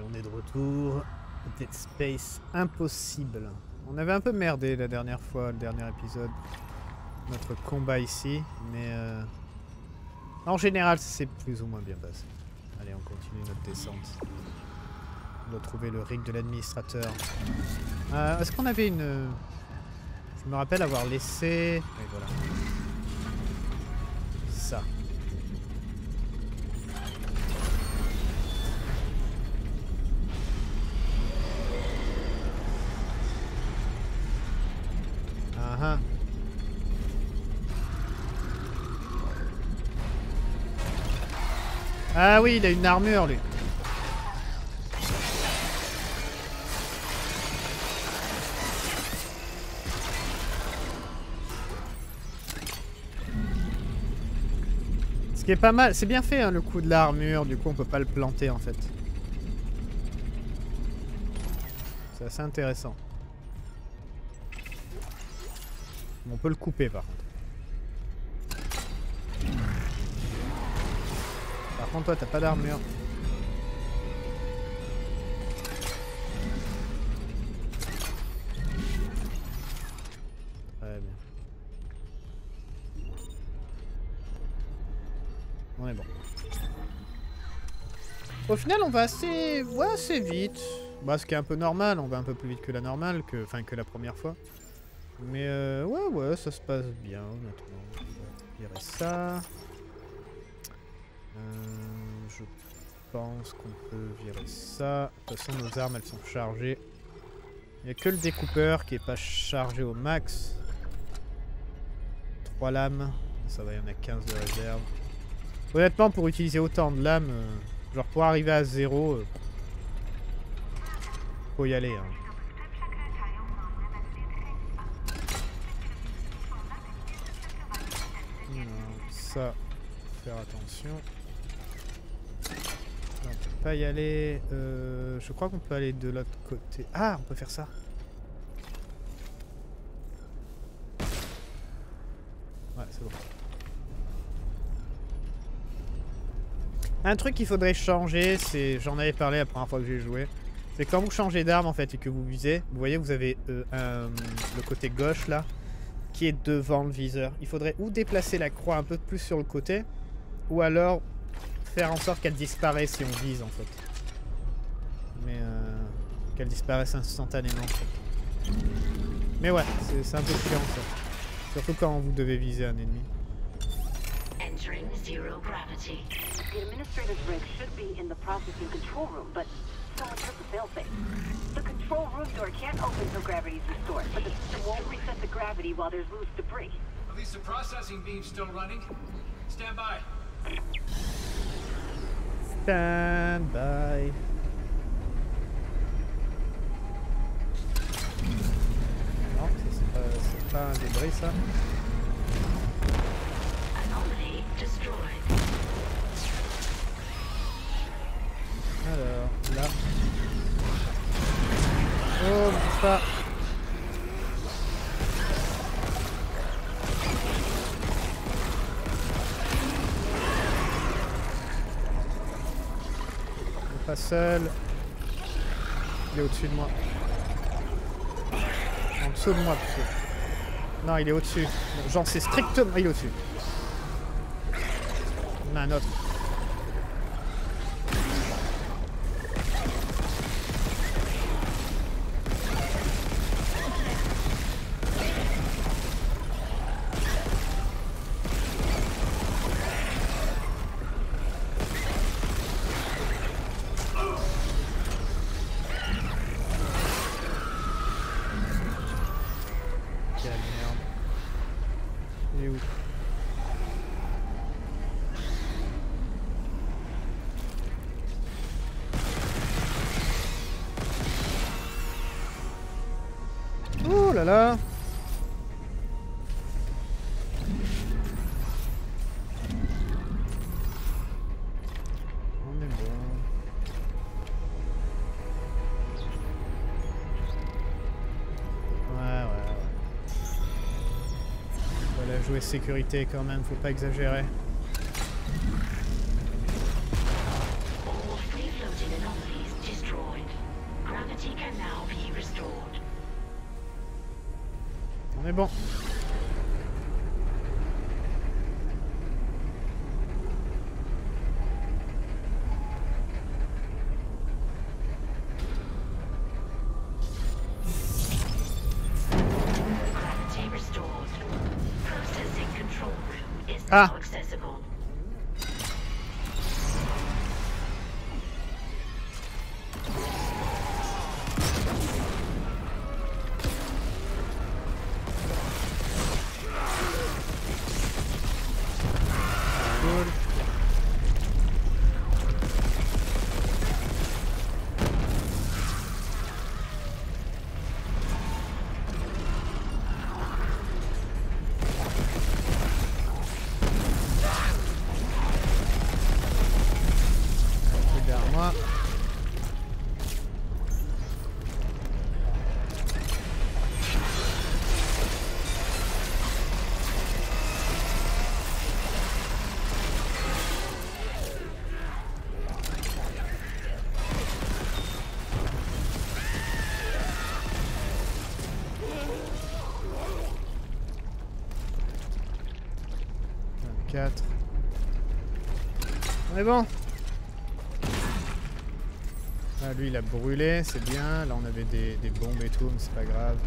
on est de retour. Dead Space impossible. On avait un peu merdé la dernière fois, le dernier épisode. Notre combat ici, mais en général, ça s'est plus ou moins bien passé. Allez, on continue notre descente. On doit trouver le rig de l'administrateur. Est-ce qu'on avait une... Je me rappelle avoir laissé... Oui, voilà. Ça. Ah. Ah oui, il a une armure, lui. Ce qui est pas mal, c'est bien fait hein, le coup de l'armure, du coup on peut pas le planter en fait. C'est assez intéressant. On peut le couper par contre. Par contre toi t'as pas d'armure. Très bien. On est bon. Au final on va assez... Ouais, assez vite. Bah ce qui est un peu normal, on va un peu plus vite que la normale, que la première fois. Mais ouais, ça se passe bien honnêtement. On va virer ça. Je pense qu'on peut virer ça. De toute façon nos armes elles sont chargées. Il n'y a que le découpeur qui est pas chargé au max. 3 lames. Ça va, il y en a 15 de réserve. Honnêtement pour utiliser autant de lames, genre pour arriver à 0, faut y aller. Hein. Ça, faire attention. On peut pas y aller. Je crois qu'on peut aller de l'autre côté. Ah, on peut faire ça. Ouais, c'est bon. Un truc qu'il faudrait changer, c'est, j'en avais parlé la première fois que j'ai joué, c'est quand vous changez d'arme en fait et que vous visez, vous voyez vous avez le côté gauche là, qui est devant le viseur. Il faudrait ou déplacer la croix un peu plus sur le côté, ou alors faire en sorte qu'elle disparaisse si on vise en fait. Mais qu'elle disparaisse instantanément en fait. Mais ouais, c'est un peu chiant ça. Surtout quand vous devez viser un ennemi. Entering zero gravity. The administrative rig should be in the processing control room, but someone took the failsafe. The control room door can't open till gravity is restored, but the system won't reset the gravity while there's loose debris. At least the processing beam's still running. Stand by. Stand by. Non, c'est pas un débris ça. Anomaly destroyed. Alors, là. Oh, bouge pas. Il n'est pas seul. Il est au-dessus de moi. En dessous de moi, plutôt. Non, il est au-dessus. J'en sais strictement. Il est au-dessus. Il y en a un autre. Oh là là. On est bon. Ouais. Voilà, jouer sécurité quand même, faut pas exagérer. All free floating anomalies destroyed. Mais bon. Ah. Cool. Derrière moi. On est bon. Ah, lui il a brûlé, c'est bien. Là on avait des bombes et tout, mais c'est pas grave.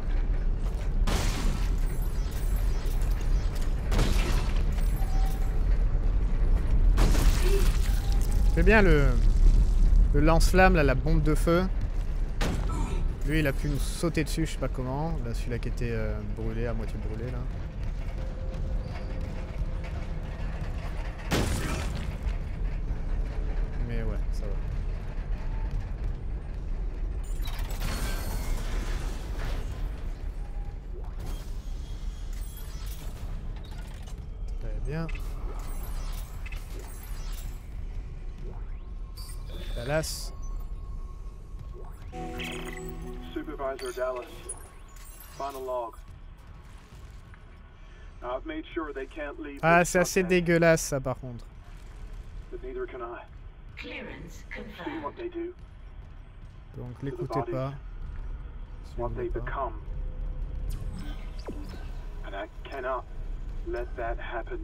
C'est bien le lance-flamme là, la bombe de feu. Lui il a pu nous sauter dessus, je sais pas comment. Là celui-là qui était brûlé, à moitié brûlé là. Mais ouais, ça va. Très bien. Dallas. Supervisor Dallas, final log. Now I've made sure they can't leave. Ah, c'est assez dégueulasse ça par contre. But neither can I. Clearance See confirmed. what they do, Donc l'écoutez pas. what they Suivez pas. become. And I cannot let that happen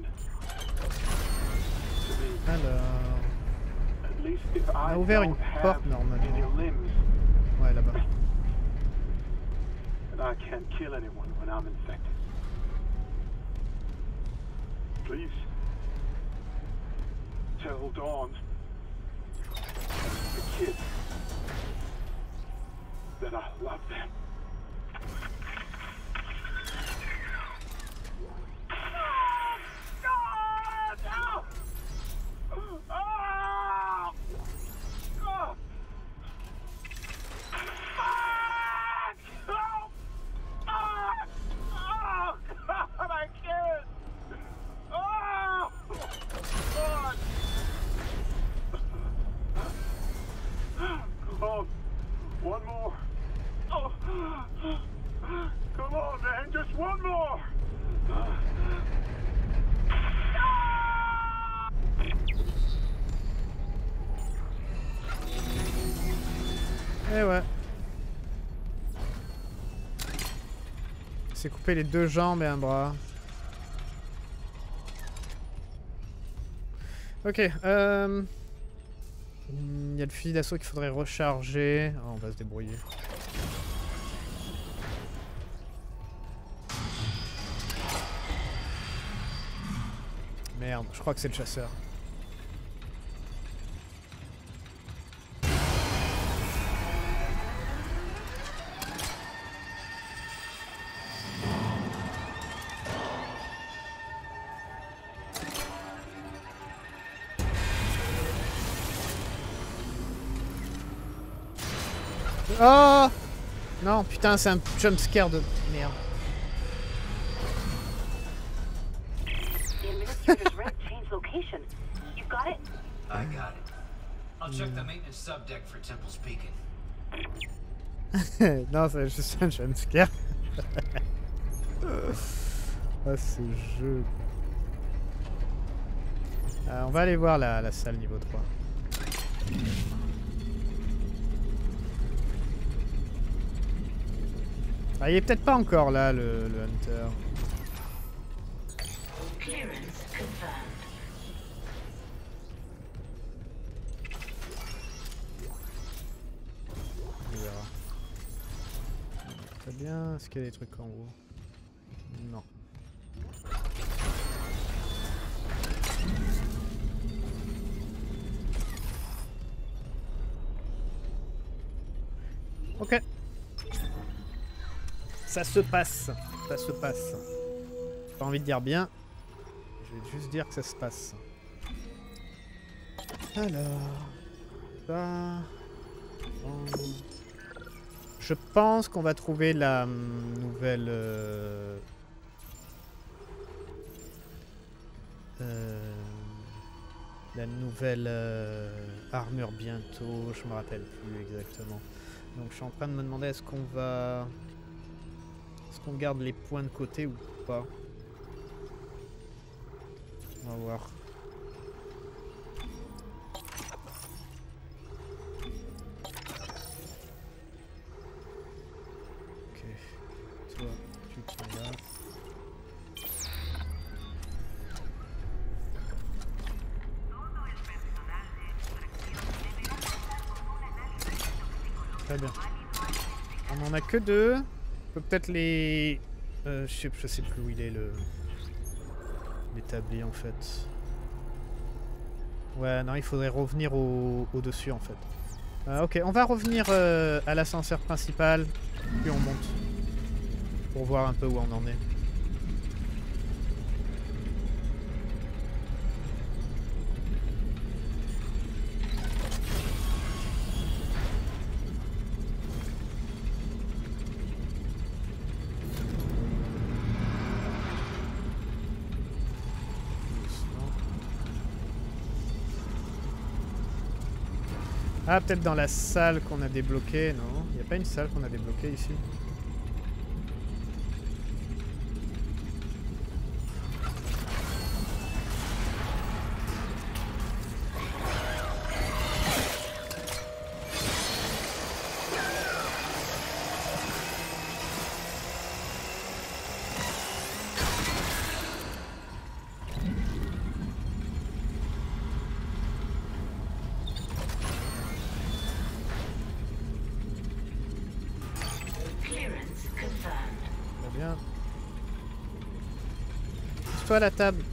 to me. Alors... At least if On I a ouvert une don't have porte normalement. any limbs, Ouais, là-bas. and I can't kill anyone when I'm infected. Please tell Dawn and the kids that I love them. One more. Oh. Come on, man, just one more. Eh ouais. C'est couper les deux jambes et un bras. Ok. Il y a le fusil d'assaut qu'il faudrait recharger. Oh, on va se débrouiller. Merde, je crois que c'est le chasseur. Oh non, putain, c'est un jumpscare de merde. The administrator's rep changed location. You got it? I got it. I'll check the maintenance subdeck for Temple's Beacon. Non, c'est juste un jumpscare. Ah, ce jeu. On va aller voir la salle niveau 3. Ah, il est peut-être pas encore là, le Hunter. Clearance confirmed. On verra. Très bien. Est-ce qu'il y a des trucs en haut? Non. Ok. Ça se passe. Ça se passe. Pas envie de dire bien. Je vais juste dire que ça se passe. Alors. Ça. Je pense qu'on va trouver la nouvelle. La nouvelle armure bientôt. Je me rappelle plus exactement. Donc je suis en train de me demander est-ce qu'on va... Est-ce qu'on garde les points de côté ou pas? On va voir. Ok. Toi, tu te mets là. Très bien. On en a que 2. On peut peut-être les... je sais plus où il est l'établi en fait. Ouais, non, il faudrait revenir au-dessus en fait. Ok, on va revenir à l'ascenseur principal, puis on monte. Pour voir un peu où on en est. Ah, peut-être dans la salle qu'on a débloquée, non? Il n'y a pas une salle qu'on a débloquée ici? À la table.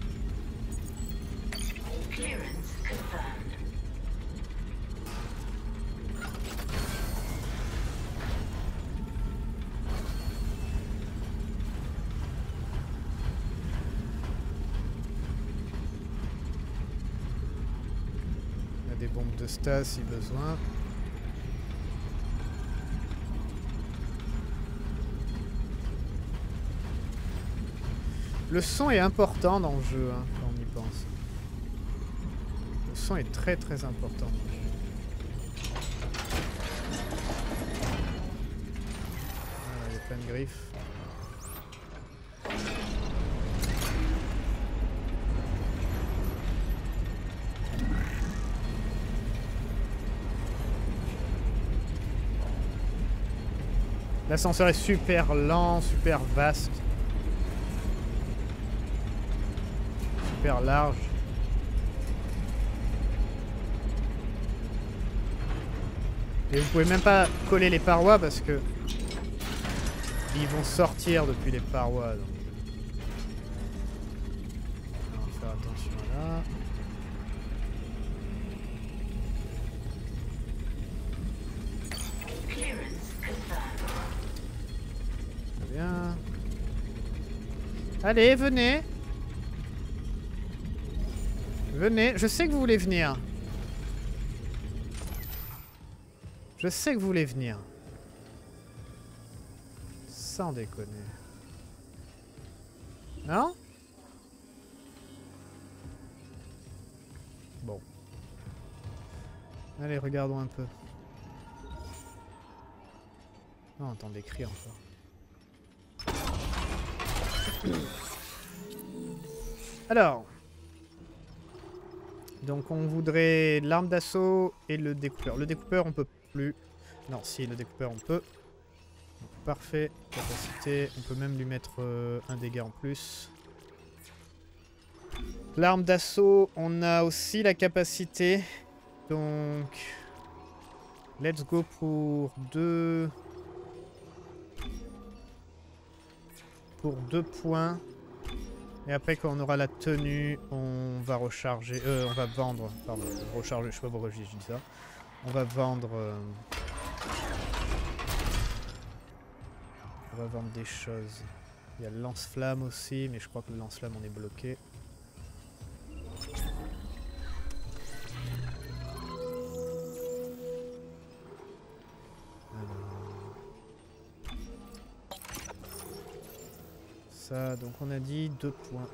On a des bombes de stas si besoin. Le son est important dans le jeu, hein, quand on y pense. Le son est très très important. Ah, il y a plein de griffes. L'ascenseur est super lent, super vaste. Super large. Et vous pouvez même pas coller les parois parce que ils vont sortir depuis les parois. Donc. On va faire attention là. Très bien. Allez, venez. Venez, je sais que vous voulez venir. Je sais que vous voulez venir. Sans déconner. Non? Bon. Allez, regardons un peu. Non, on entend des cris encore. Alors. Donc on voudrait l'arme d'assaut et le découpeur. Le découpeur on peut plus. Non, si, le découpeur on peut. parfait. Capacité, on peut même lui mettre un dégât en plus. L'arme d'assaut, on a aussi la capacité. Donc, let's go pour 2... Pour 2 points. Et après, quand on aura la tenue, on va recharger... on va vendre... Pardon, recharger, je sais pas pourquoi je dis ça. On va vendre... on va vendre des choses. Il y a le lance-flamme aussi, mais je crois que le lance-flamme, on est bloqué. Ça, donc on a dit 2 points.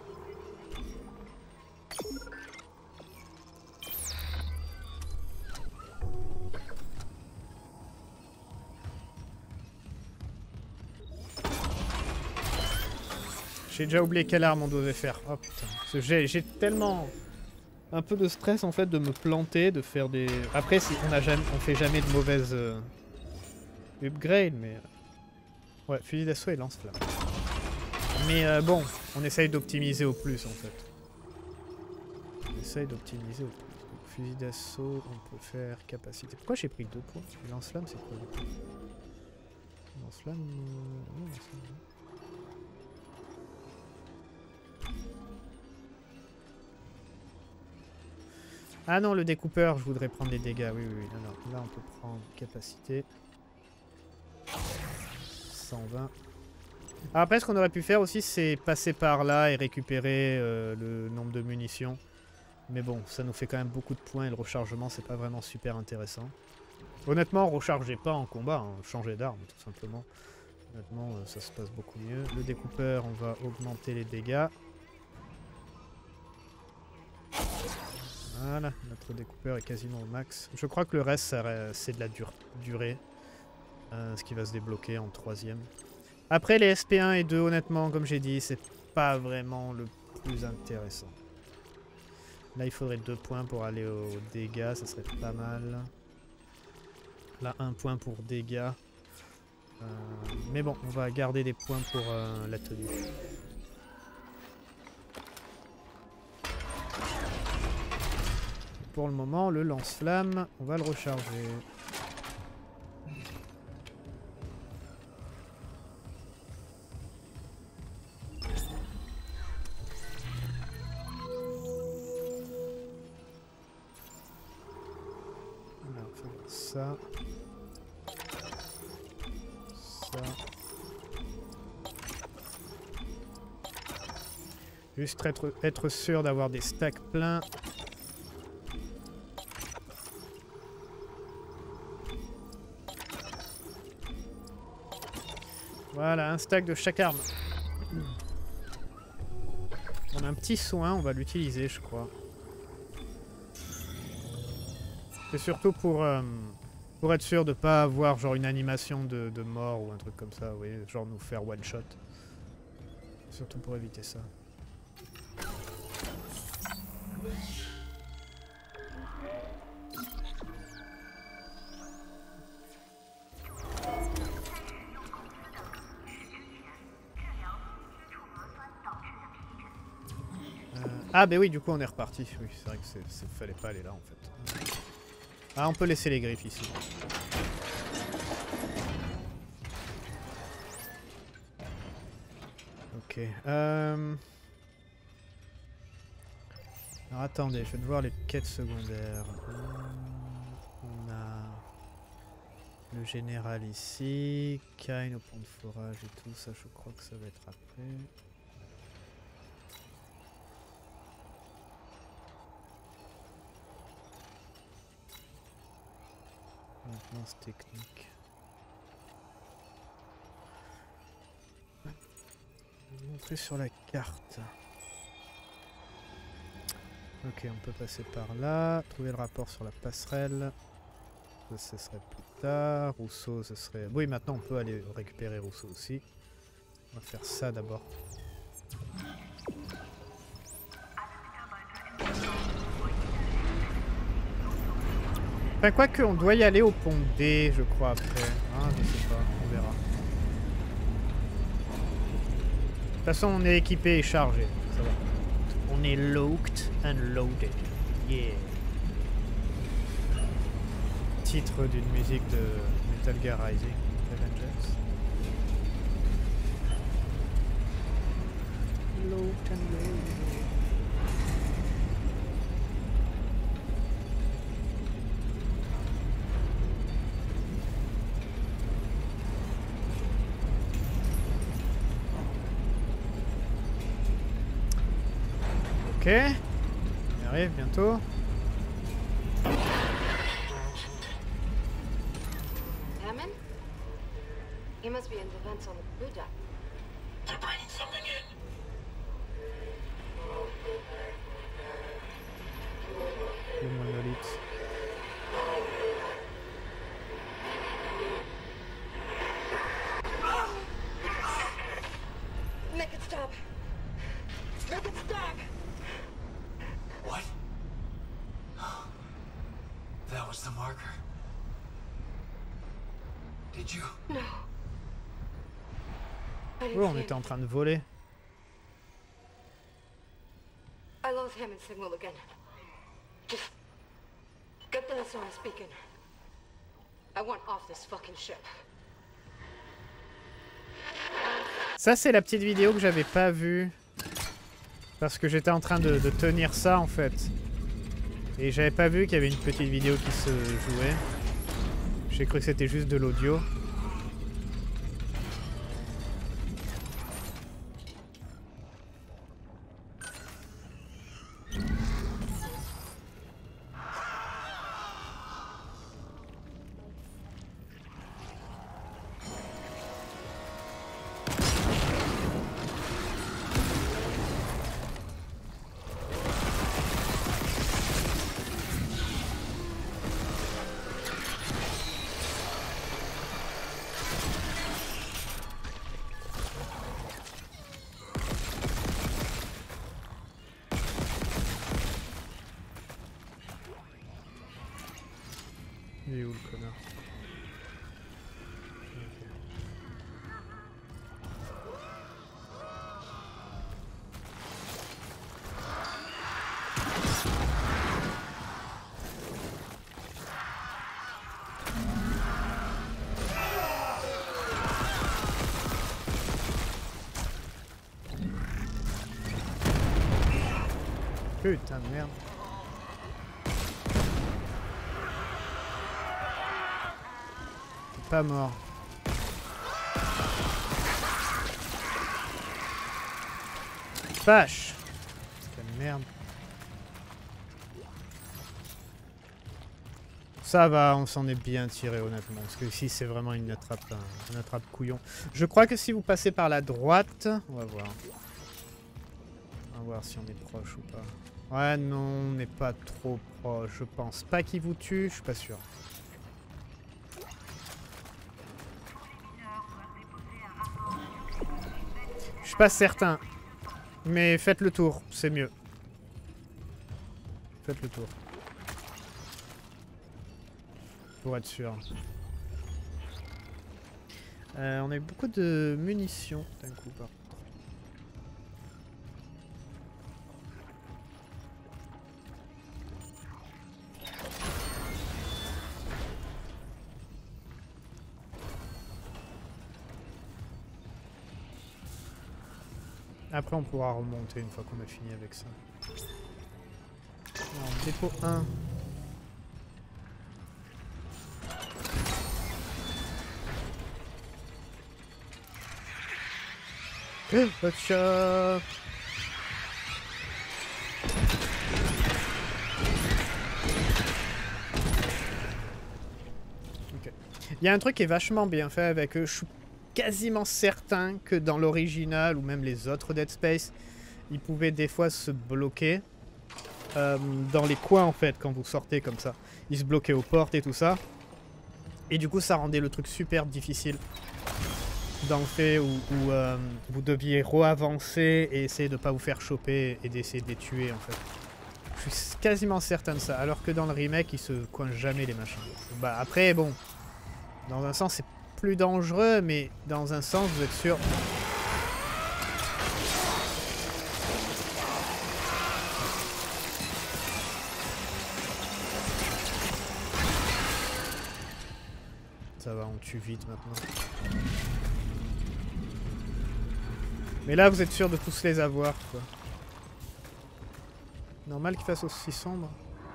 J'ai déjà oublié quelle arme on devait faire. Oh putain. J'ai tellement un peu de stress en fait de me planter, de faire des... Après on fait jamais de mauvaises upgrades, mais... Ouais, fusil d'assaut et lance-flamme. Mais bon, on essaye d'optimiser au plus en fait. On essaye d'optimiser au plus. Donc, fusil d'assaut, on peut faire capacité. Pourquoi j'ai pris 2 points? Lance-flamme, c'est quoi? Lance-flamme... non, lance-flamme. Ah non, le découpeur, je voudrais prendre les dégâts. Oui, oui, oui. Alors, là, on peut prendre capacité. 120. Après, ce qu'on aurait pu faire aussi, c'est passer par là et récupérer le nombre de munitions. Mais bon, ça nous fait quand même beaucoup de points et le rechargement, c'est pas vraiment super intéressant. Honnêtement, rechargez pas en combat, hein. Changez d'arme, tout simplement. Honnêtement, ça se passe beaucoup mieux. Le découpeur, on va augmenter les dégâts. Voilà, notre découpeur est quasiment au max. Je crois que le reste, c'est de la durée. Ce qui va se débloquer en 3e. Après, les SP1 et 2, honnêtement, comme j'ai dit, c'est pas vraiment le plus intéressant. Là, il faudrait 2 points pour aller aux dégâts, ça serait pas mal. Là, 1 point pour dégâts. Mais bon, on va garder des points pour la tenue. Pour le moment, le lance-flamme, on va le recharger. Alors, on va faire ça. Ça. Juste être sûr d'avoir des stacks pleins. Voilà, un stack de chaque arme. On a un petit soin, on va l'utiliser, je crois. C'est surtout pour être sûr de pas avoir genre une animation de mort ou un truc comme ça, vous voyez, genre nous faire one shot. Surtout pour éviter ça. Ah bah oui, du coup on est reparti. Oui, c'est vrai que fallait pas aller là en fait. Ah, on peut laisser les griffes ici. Ok. Alors attendez, je vais voir les quêtes secondaires. On a le général ici, Kain au pont de forage et tout ça, je crois que ça va être après. Maintenance technique. Je vais vous montrer sur la carte. Ok, on peut passer par là. Trouver le rapport sur la passerelle. Ça, ce serait plus tard. Rousseau, ce serait... Oui, maintenant on peut aller récupérer Rousseau aussi. On va faire ça d'abord. Enfin, quoique, on doit y aller au pont D, je crois, après. Ah, je sais pas, on verra. façon, on est équipé et chargé. Ça va. On est locked and loaded. Yeah. Titre d'une musique de Metal Gear Rising, Avengers. Locked and loaded. Ok, on y arrive bientôt. Hammond? He must be in the vents on the blue deck. They're bringing something in. Le monolithe. Make it stop! Make it stop! What? That was the marker. Did you? No. I didn't Oh, on see était en him. train de voler. I lost Hammond's signal again. Just get the SOS beacon. I want off this fucking ship. Ça, c'est la petite vidéo que j'avais pas vue. Parce que j'étais en train de tenir ça, en fait. Et j'avais pas vu qu'il y avait une petite vidéo qui se jouait. J'ai cru que c'était juste de l'audio. Il est où le connard? Putain de merde. T'es pas mort. Vache. Quelle merde. Ça va, on s'en est bien tiré honnêtement. Parce que ici c'est vraiment une attrape couillon. Je crois que si vous passez par la droite... On va voir. On va voir si on est proche ou pas. Ouais, non, on n'est pas trop proche. Je pense pas qu'il vous tue, je suis pas sûr. Je suis pas certain. Mais faites le tour, c'est mieux. Faites le tour. Pour être sûr. On a eu beaucoup de munitions d'un coup par contre. Après on pourra remonter une fois qu'on a fini avec ça. Alors, dépôt 1. Gotcha. Ok. Il y a un truc qui est vachement bien fait avec eux. Je suis quasiment certain que dans l'original ou même les autres Dead Space, ils pouvaient des fois se bloquer dans les coins en fait quand vous sortez comme ça. Ils se bloquaient aux portes et tout ça. Et du coup ça rendait le truc super difficile. Dans le fait où vous deviez re-avancer et essayer de ne pas vous faire choper et d'essayer de les tuer en fait. Je suis quasiment certain de ça. Alors que dans le remake, ils se coincent jamais les machins. Bah après, bon, dans un sens c'est plus dangereux, mais dans un sens vous êtes sûr Ça va, on tue vite maintenant. Mais là, vous êtes sûr de tous les avoir, quoi. Normal qu'il fasse aussi sombre.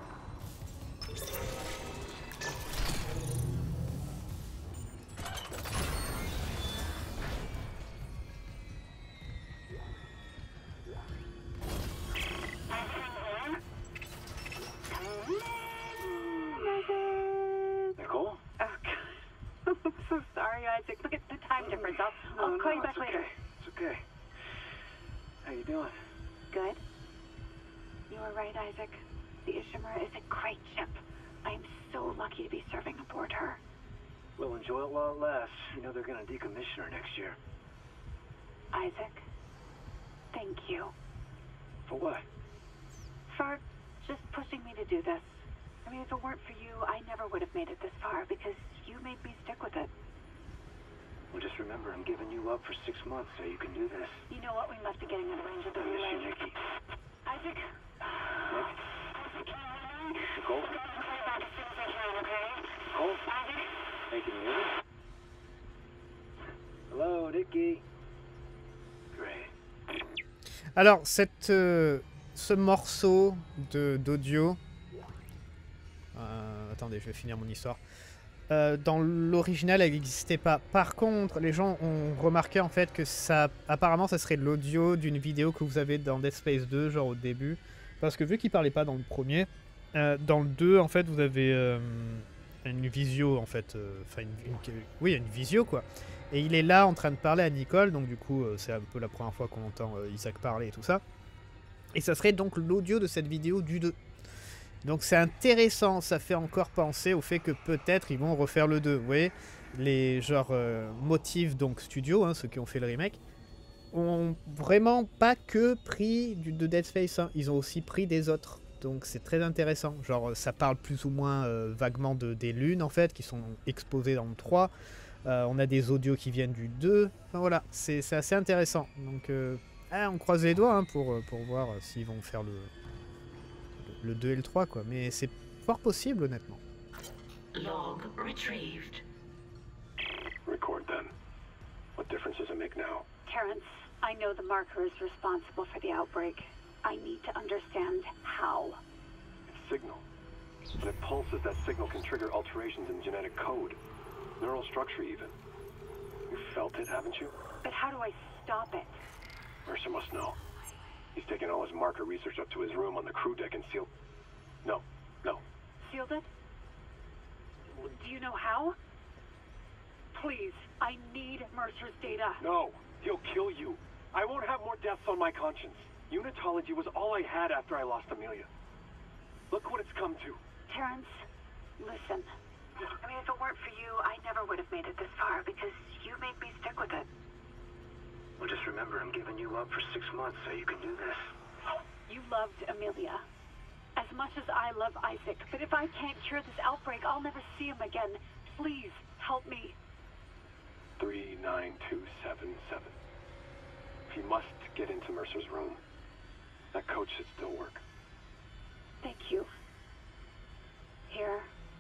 Nicole? Oh, God. I'm so sorry, Isaac. Look at the time difference. I'll call you back later. It's okay. How you doing? Good. You were right, Isaac. The Ishimura is a great ship. I am so lucky to be serving aboard her. We'll enjoy it while it lasts. You know they're gonna decommission her next year. Isaac, thank you For what? for just pushing me to do this. I mean, if it weren't for you, I never would have made it this far because you made me stick with it. Well, just remember, I'm giving you up for 6 months so you can do this. You know what? We must be getting out of range of the I miss you, relay. Nikki. Isaac? Nick? Nicole? Nicole? Hey, can you hear me? Hello, Nikki. Great. Alors, ce morceau d'audio... attendez, je vais finir mon histoire. Dans l'original, elle n'existait pas. Par contre, les gens ont remarqué en fait que ça, apparemment, ça serait l'audio d'une vidéo que vous avez dans Dead Space 2, genre au début. Parce que vu qu'il parlait pas dans le premier, dans le 2, en fait, vous avez une visio, en fait. Enfin, oui, une visio, quoi. Et il est là en train de parler à Nicole, donc du coup, c'est un peu la première fois qu'on entend Isaac parler et tout ça. Et ça serait donc l'audio de cette vidéo du 2. Donc c'est intéressant, ça fait encore penser au fait que peut-être ils vont refaire le 2. Vous voyez, les Motive donc Studio, hein, ceux qui ont fait le remake, ont vraiment pas que pris de Dead Space 1, ils ont aussi pris des autres. Donc c'est très intéressant. Genre ça parle plus ou moins vaguement des lunes en fait, qui sont exposées dans le 3. On a des audios qui viennent du 2. Enfin voilà, c'est assez intéressant. Donc on croise les doigts hein, pour voir s'ils vont faire le 2 et le 3 quoi, mais c'est fort possible honnêtement. Log retrieved. Record then. What difference does it make now? Terrence, I know the marker is responsible for the outbreak. I need to understand how. It's signal. When it pulses, that signal can trigger alterations in genetic code. Neural structure even. You've felt it, haven't you? But how do I stop it? Mercer must know. He's taken all his marker research up to his room on the crew deck and sealed... No. Sealed it? Do you know how? Please, I need Mercer's data. No! He'll kill you. I won't have more deaths on my conscience. Unitology was all I had after I lost Amelia. Look what it's come to. Terrence, listen. I mean, if it weren't for you, I never would have made it this far because you made me stick with it. Well, just remember, I'm giving you up for 6 months so you can do this. You loved Amelia as much as I love Isaac, but if I can't cure this outbreak, I'll never see him again. Please, help me. 39277. He must get into Mercer's room. That code should still work. Thank you. Here.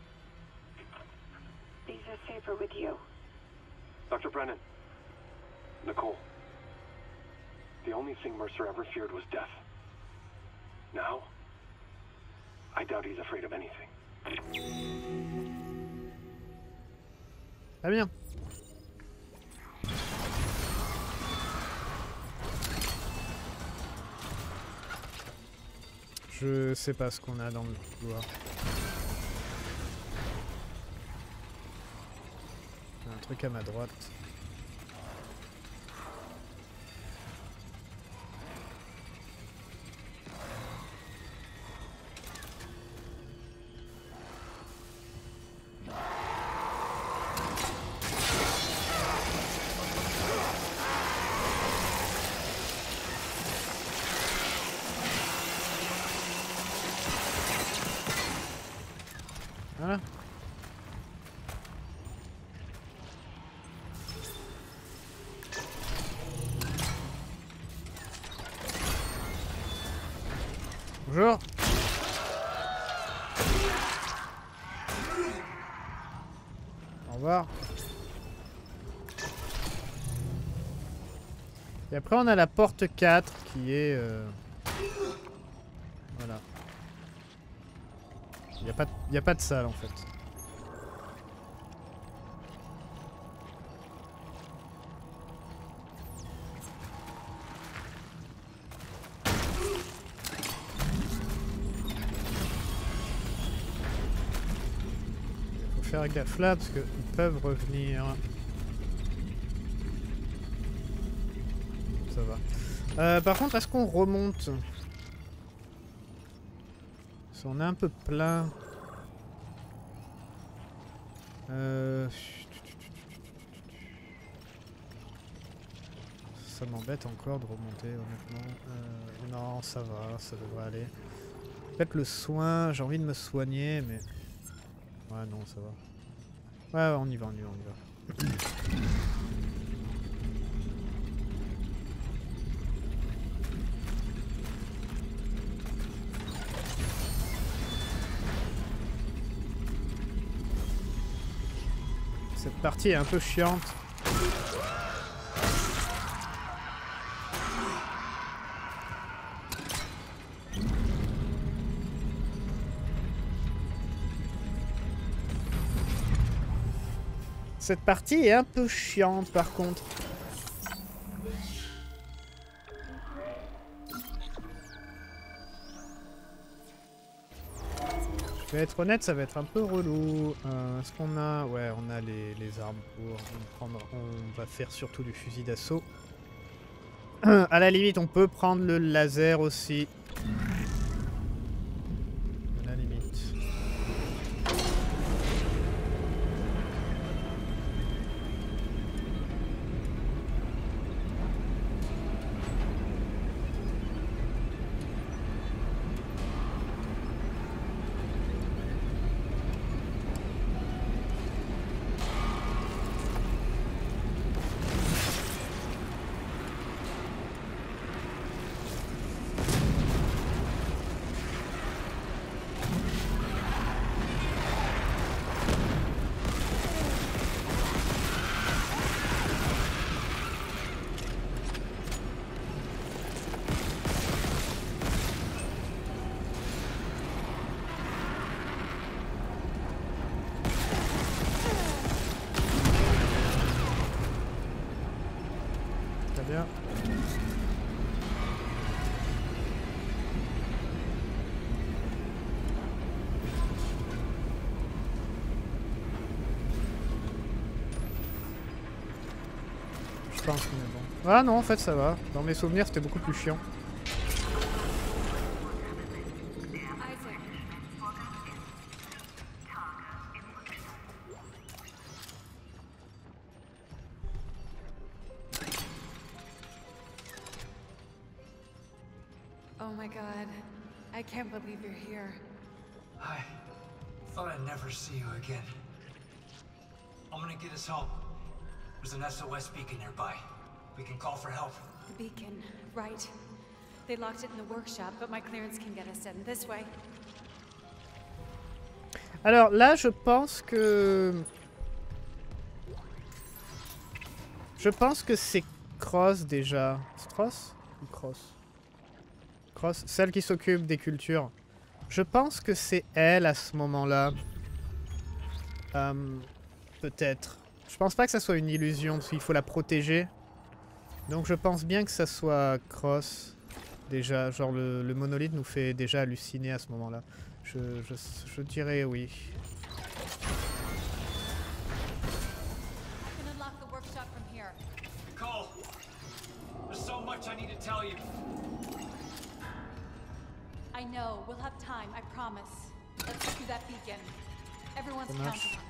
These are safer with you. Dr. Brennan. Nicole. The only thing Mercer ever feared was death. Now, I doubt he's afraid of anything. Très bien. Je sais pas ce qu'on a dans le couloir. Il y a un truc à ma droite. Voilà. Bonjour. Au voir. Et après on a la porte 4 qui est... Voilà. Il n'y a pas de salle en fait. Faire gaffe là parce qu'ils peuvent revenir. Ça va. Par contre, est-ce qu'on remonte? Parce qu'on est un peu plein. Ça m'embête encore de remonter honnêtement. Non, ça va, ça devrait aller. Peut-être le soin, j'ai envie de me soigner, mais... Ouais, non, ça va. Ouais, on y va, on y va, on y va. Cette partie est un peu chiante. Cette partie est un peu chiante par contre. Je vais être honnête, ça va être un peu relou. Est-ce qu'on a... Ouais, on a les armes pour prendre... On va faire surtout du fusil d'assaut. À la limite, on peut prendre le laser aussi. À la limite. Bien. Je pense qu'on est bon. Ah non, en fait ça va. Dans mes souvenirs c'était beaucoup plus chiant. Oh my god, I can't believe you're here. I thought I'd never see you again. I'm gonna get us home. There's an SOS beacon nearby. We can call for help. The beacon, right. They locked it in the workshop, but my clearance can get us in this way. Alors là, je pense que... c'est Cross déjà. C'est Cross ou Cross? Cross, celle qui s'occupe des cultures. Je pense que c'est elle à ce moment-là. Peut-être. Je pense pas que ça soit une illusion, parce qu'il faut la protéger. Donc je pense bien que ça soit Cross. Déjà, genre le monolithe nous fait déjà halluciner à ce moment-là. Je dirais oui. Nicole, there's so much I need to tell you. I know, we'll have time, I promise. Let's get through that beacon. Everyone's counting on us.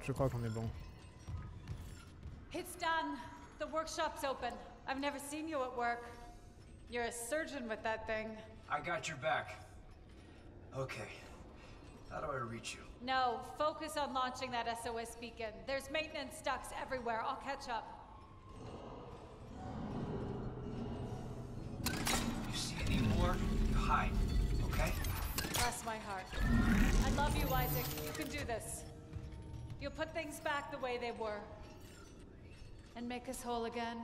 Je crois qu'on est bon. It's done. The workshop's open. I've never seen you at work. You're a surgeon with that thing. I got your back. Okay. How do I reach you? No, focus on launching that SOS beacon. There's maintenance ducts everywhere. I'll catch up. You see any more? You hide, okay? Bless my heart. I love you, Isaac. You can do this. You'll put things back the way they were. And make us whole again.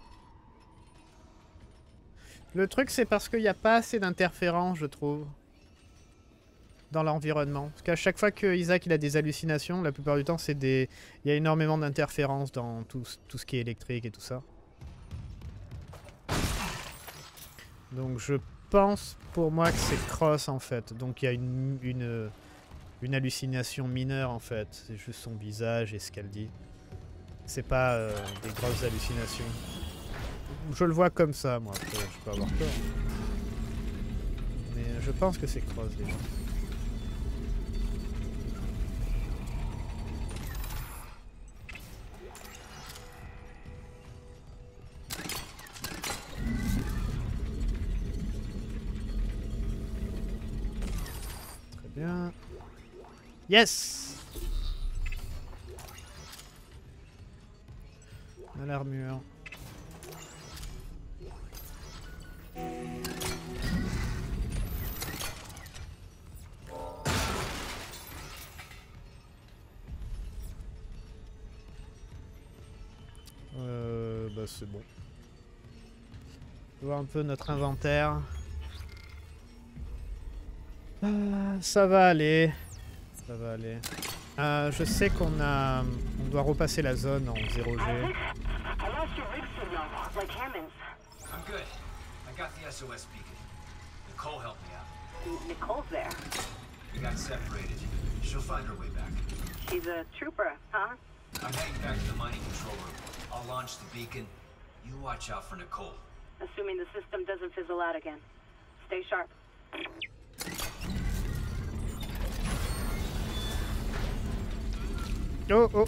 Le truc, c'est parce qu'il n'y a pas assez d'interférences, je trouve, dans l'environnement. Parce qu'à chaque fois que Isaac il a des hallucinations, la plupart du temps, c'est des... il y a énormément d'interférences dans tout ce qui est électrique et tout ça. Donc je pense pour moi que c'est Cross en fait. Donc il y a une hallucination mineure en fait. C'est juste son visage et ce qu'elle dit. C'est pas des grosses hallucinations. Je le vois comme ça, moi. Après, je peux avoir peur. Mais je pense que c'est Cross déjà. Très bien. Yes! On a l'armure. Bah c'est bon. On va voir un peu notre inventaire. Ça va aller. Ça va aller. Je sais qu'on doit repasser la zone en 0G. I lost your rig signal, like Hammond's. I'm good. I got the SOS beacon. Nicole helped me out. Nicole's there. We got separated. She'll find her way back. She's a trooper, huh? I'm heading back to the mining control room. I'll launch the beacon. You watch out for Nicole. Assuming the system doesn't fizzle out again. Stay sharp. Oh oh.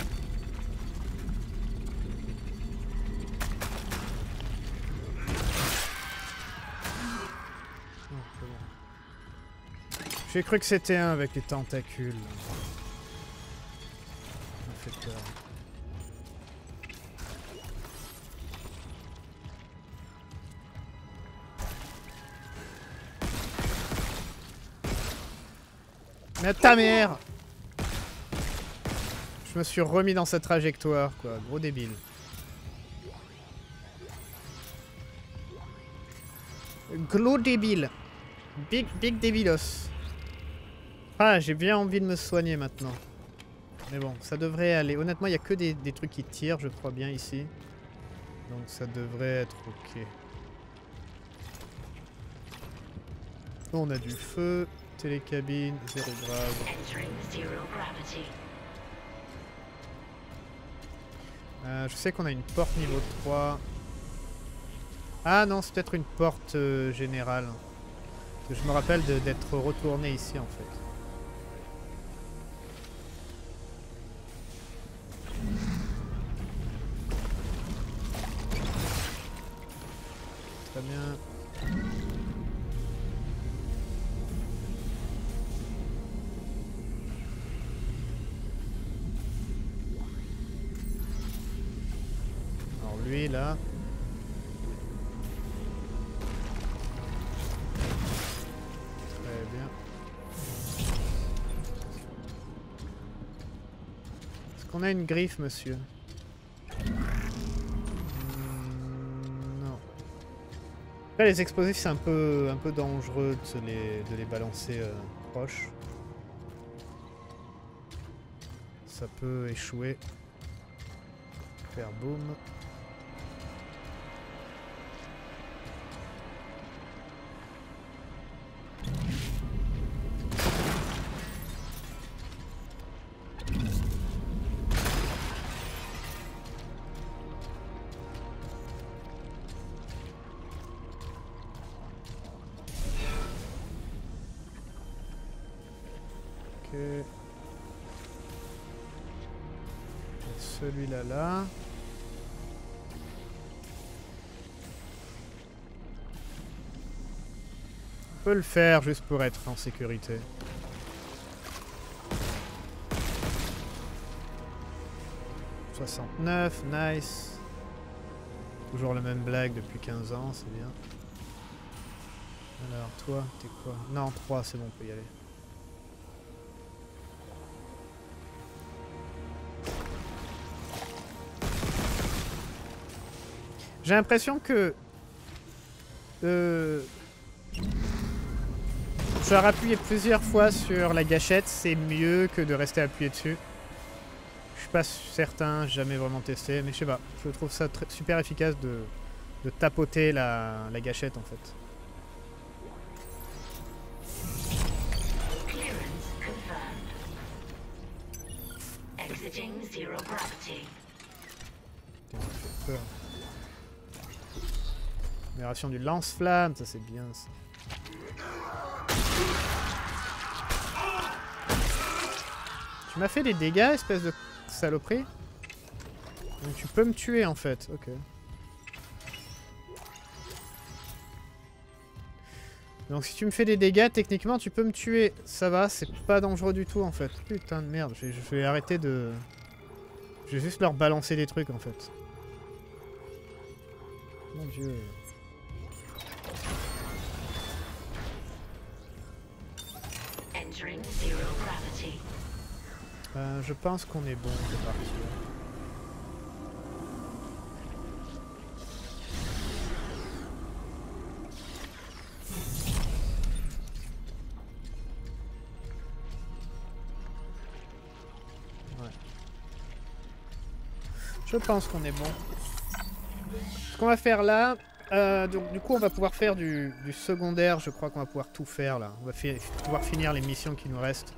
J'ai cru que c'était un avec les tentacules. Ça m'a fait peur. Mais ta mère! Je me suis remis dans cette trajectoire, quoi. Gros débile. Gros débile. Big débilos. Ah, j'ai bien envie de me soigner maintenant. Mais bon, ça devrait aller. Honnêtement, il n'y a que des trucs qui tirent, je crois bien, ici. Donc ça devrait être ok. On a du feu. Télécabine, 0 grave. Je sais qu'on a une porte niveau 3. Ah non, c'est peut-être une porte générale. Je me rappelle d'être retourné ici en fait. Très bien. Lui là. Très bien. Est-ce qu'on a une griffe, monsieur? Non. Là, les explosifs, c'est un peu dangereux de les balancer proches. Ça peut échouer. Faire boum. celui-là là. On peut le faire juste pour être en sécurité. « 69, nice. Toujours la même blague depuis 15 ans, c'est bien. Alors, toi, t'es quoi? Non, 3, c'est bon, on peut y aller. J'ai l'impression que... genre appuyer plusieurs fois sur la gâchette, c'est mieux que de rester appuyé dessus. Je suis pas certain, jamais vraiment testé, mais je sais pas. Je trouve ça super efficace de tapoter la gâchette en fait. Exiting zero gravity. Ça fait peur. Amélioration du lance-flamme, ça c'est bien ça. Tu m'as fait des dégâts, espèce de saloperie. Donc tu peux me tuer en fait, ok. Donc si tu me fais des dégâts, techniquement tu peux me tuer. Ça va, c'est pas dangereux du tout en fait. Putain de merde, je vais arrêter de... Je vais juste leur balancer des trucs en fait. Mon dieu. Entering zero gravity. Je pense qu'on est bon de partir. Ouais. Je pense qu'on est bon. Ce qu'on va faire là, donc, du coup on va pouvoir faire du secondaire, je crois qu'on va pouvoir tout faire là. On va pouvoir finir les missions qui nous restent.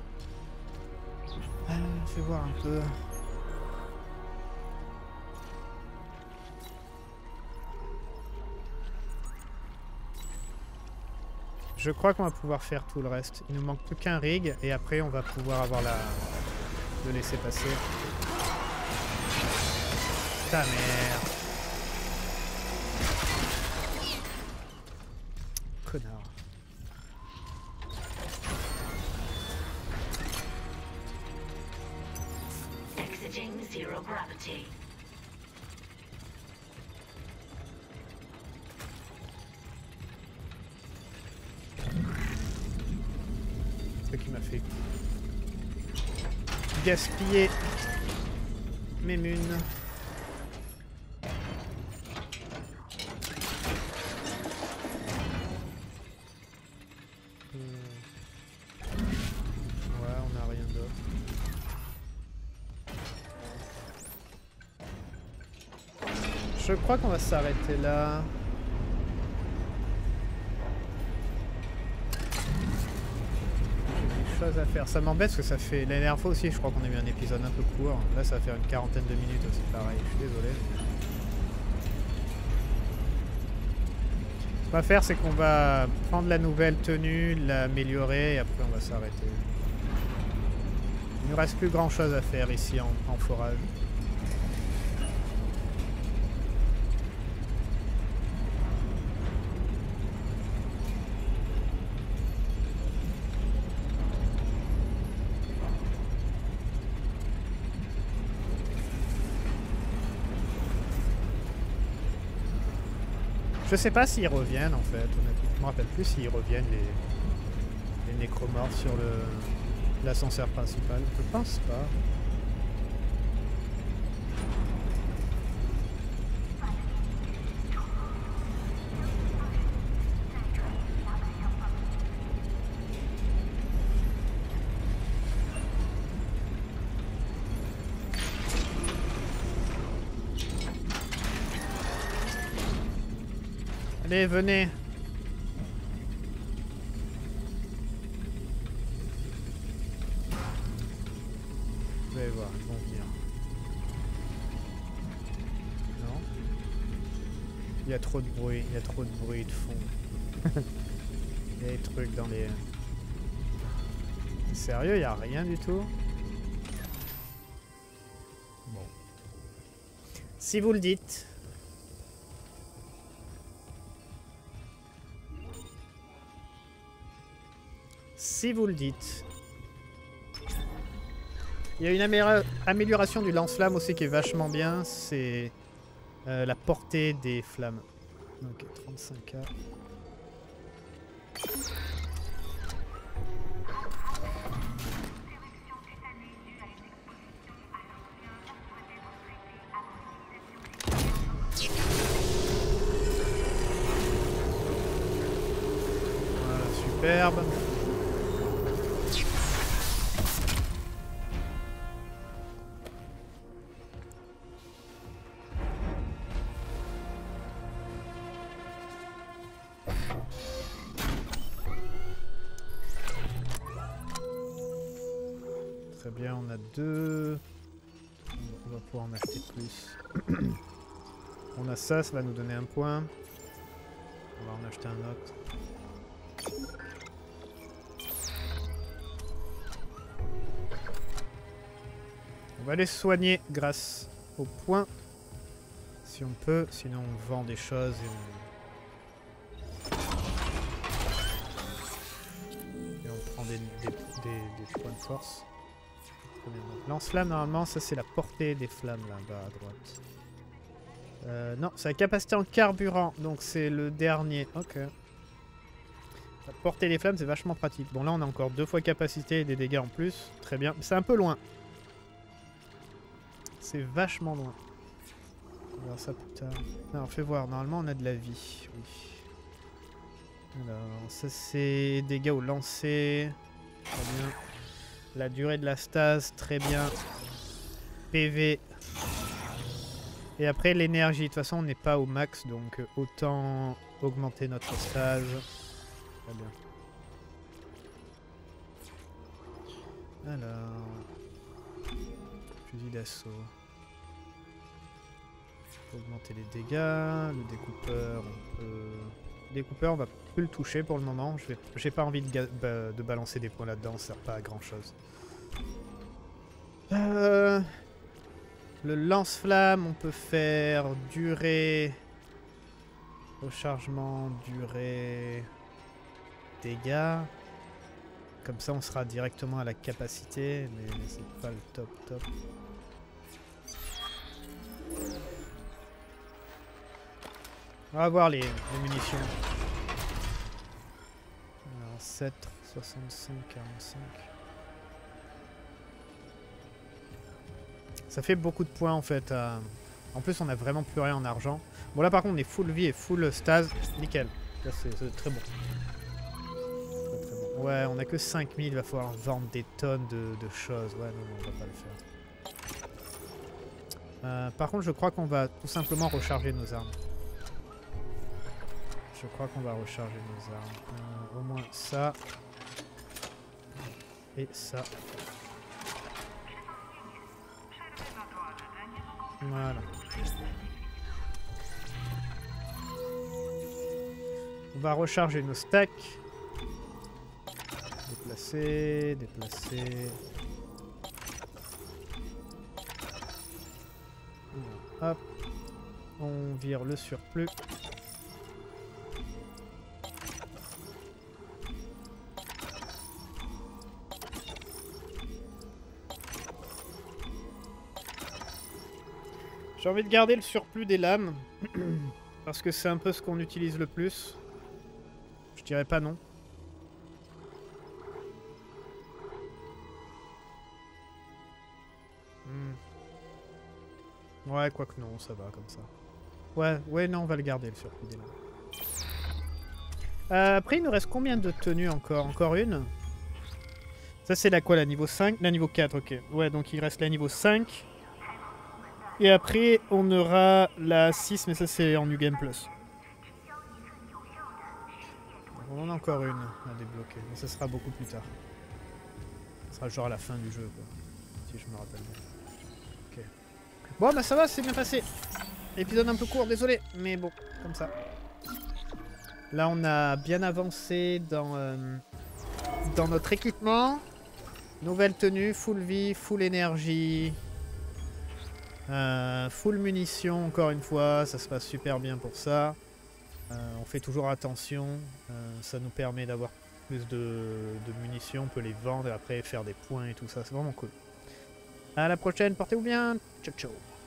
Fais voir un peu. Je crois qu'on va pouvoir faire tout le reste. Il nous manque plus qu'un rig et après on va pouvoir avoir le laisser passer. Ta merde. Connard. Exiting zero gravity. C'est ce qui m'a fait gaspiller mes munes. Ouais, on n'a rien d'autre. Je crois qu'on va s'arrêter là. J'ai des choses à faire. Ça m'embête parce que ça fait... La dernière fois aussi, je crois qu'on a eu un épisode un peu court. Là, ça va faire une quarantaine de minutes aussi, pareil. Je suis désolé. Ce qu'on va faire, c'est qu'on va prendre la nouvelle tenue, l'améliorer et après on va s'arrêter. Il ne nous reste plus grand chose à faire ici en forage. Je sais pas s'ils reviennent en fait, honnêtement. Je me rappelle plus s'ils reviennent les nécromorphes sur l'ascenseur principal. Je pense pas. Allez, venez. Vous allez voir, ils vont venir. Non. Il y a trop de bruit, il y a trop de bruit de fond. Il y a des trucs dans les... Sérieux, il n'y a rien du tout? Bon. Si vous le dites. Si vous le dites. Il y a une amélioration du lance-flamme aussi qui est vachement bien. C'est la portée des flammes. Donc 35K. Voilà, superbe. Très bien, on a 2. On va pouvoir en acheter plus. On a ça, ça va nous donner un point. On va en acheter un autre. On va les soigner grâce au point. Si on peut, sinon on vend des choses et on prend des points de force. Lance-flamme, normalement, ça c'est la portée des flammes là-bas à droite. Non, c'est la capacité en carburant, donc c'est le dernier. Ok. La portée des flammes, c'est vachement pratique. Bon, là on a encore 2 fois capacité et des dégâts en plus. Très bien. C'est un peu loin. C'est vachement loin. On verra ça plus tard. Alors, fais voir. Normalement, on a de la vie. Oui. Alors, ça c'est dégâts au lancer. Très bien. La durée de la stase, très bien. PV. Et après l'énergie. De toute façon, on n'est pas au max, donc autant augmenter notre stase. Très bien. Alors... Fusil d'assaut. Augmenter les dégâts. Le découpeur, on peut... Le découpeur, on va plus le toucher pour le moment. J'ai pas envie de balancer des points là-dedans, ça sert pas à grand chose. Le lance-flamme, on peut faire durée... Rechargement, durée... Dégâts. Comme ça, on sera directement à la capacité, mais c'est pas le top. On va voir les munitions. Alors 7, 65, 45. Ça fait beaucoup de points en fait. En plus, on a vraiment plus rien en argent. Bon, là par contre, on est full vie et full stase. Nickel. Là, c'est très bon. Très bon. Ouais, on a que 5000. Il va falloir vendre des tonnes de choses. Ouais, non, on va pas le faire. Par contre, je crois qu'on va tout simplement recharger nos armes. Je crois qu'on va recharger nos armes. Au moins ça. Et ça. Voilà. On va recharger nos stacks. Déplacer, déplacer. Hop. On vire le surplus. J'ai envie de garder le surplus des lames. Parce que c'est un peu ce qu'on utilise le plus. Je dirais pas non. Ouais, quoique non, ça va comme ça. Ouais, non, on va le garder le surplus des lames. Après, il nous reste combien de tenues encore? Encore une? Ça, c'est la quoi, la niveau 5? La niveau 4, ok. Ouais, donc il reste la niveau 5. Et après, on aura la 6, mais ça, c'est en New Game Plus. On en a encore une à débloquer, mais ça sera beaucoup plus tard. Ça sera genre à la fin du jeu, quoi. Si je me rappelle bien. Ok. Bon, bah ça va, c'est bien passé. Épisode un peu court, désolé, mais bon, comme ça. Là, on a bien avancé dans notre équipement. Nouvelle tenue, full vie, full énergie. Full munitions, encore une fois, ça se passe super bien pour ça. On fait toujours attention, ça nous permet d'avoir plus de munitions, on peut les vendre et après faire des points et tout ça, c'est vraiment cool. À la prochaine, portez-vous bien, ciao ciao.